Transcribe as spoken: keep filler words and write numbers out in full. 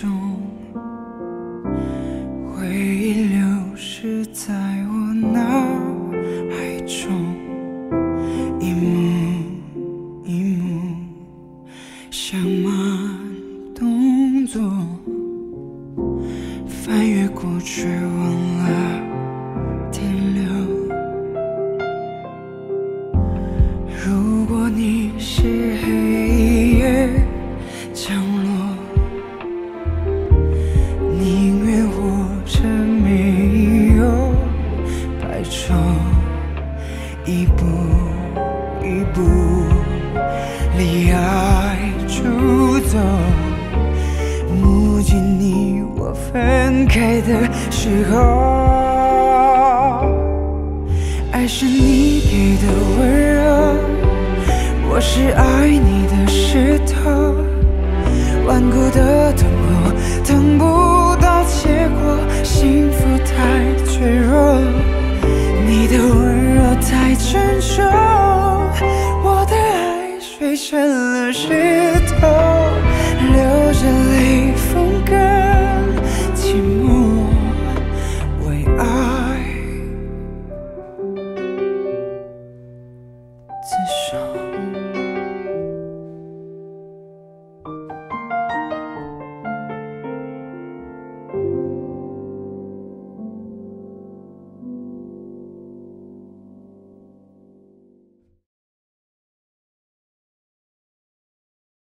中，回忆流逝在我脑海中，一幕一幕像慢动作，翻越过去忘了停留。如果你是黑夜降落，宁愿活着没有白昼，一步一步离爱出走，目击你我分开的时候，爱是你给的温柔，我是爱你的石头，顽固的盾